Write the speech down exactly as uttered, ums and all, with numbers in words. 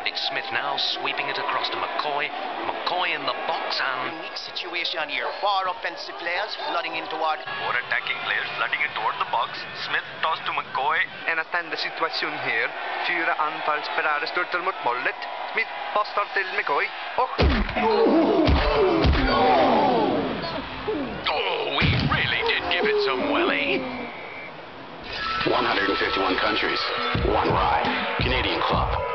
It's Smith now sweeping it across to McCoy. McCoy in the box and... Unique situation here. Four offensive players flooding in toward... Four attacking players flooding in toward the box. Smith toss to McCoy. En attende situation her. Fyra anfallsspelare störtar mot målet. Smith passar till McCoy. Och... Oh, we really did give it some welly. one hundred fifty-one countries, one rye. Canadian Club.